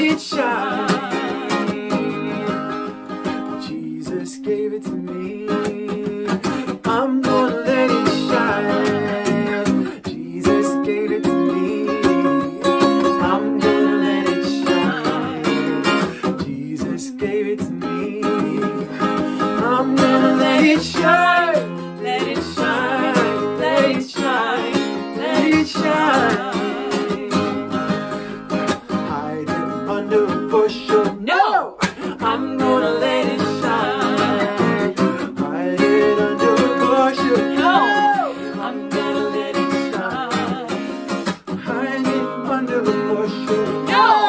it shine. Jesus gave it to me. I'm gonna let it shine. Jesus gave it to me. I'm gonna let it shine. Jesus gave it to me. I'm gonna let it shine. Let it shine. Let it shine. Let it shine. Hide it under a bushel. No! I'm gonna let it shine. Hide it under a bushel. No! I'm gonna let it shine. Hide it under a bushel. No!